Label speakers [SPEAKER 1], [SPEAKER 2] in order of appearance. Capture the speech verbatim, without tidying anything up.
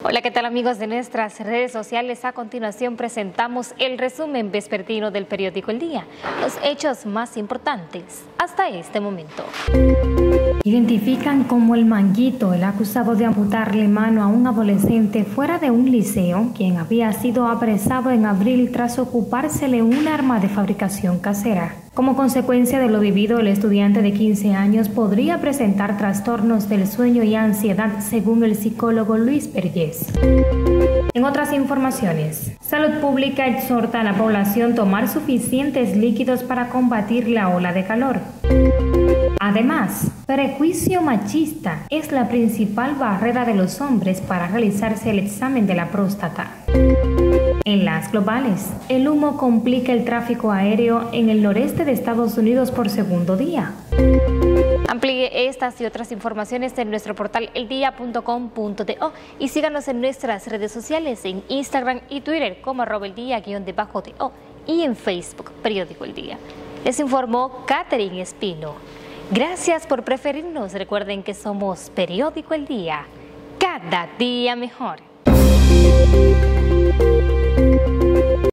[SPEAKER 1] Hola, ¿qué tal amigos de nuestras redes sociales? A continuación presentamos el resumen vespertino del periódico El Día, los hechos más importantes hasta este momento.
[SPEAKER 2] Identifican como el Manguito, el acusado de amputarle mano a un adolescente fuera de un liceo, quien había sido apresado en abril tras ocupársele un arma de fabricación casera. Como consecuencia de lo vivido, el estudiante de quince años podría presentar trastornos del sueño y ansiedad, según el psicólogo Luis Vergés. En otras informaciones, Salud Pública exhorta a la población a tomar suficientes líquidos para combatir la ola de calor. Además, prejuicio machista es la principal barrera de los hombres para realizarse el examen de la próstata. En las globales, el humo complica el tráfico aéreo en el noreste de Estados Unidos por segundo día.
[SPEAKER 1] Amplíe estas y otras informaciones en nuestro portal el día punto com punto do y síganos en nuestras redes sociales en Instagram y Twitter como arroba el día guión debajo de o y en Facebook, Periódico El Día. Les informó Catherine Espino. Gracias por preferirnos. Recuerden que somos Periódico El Día, cada día mejor.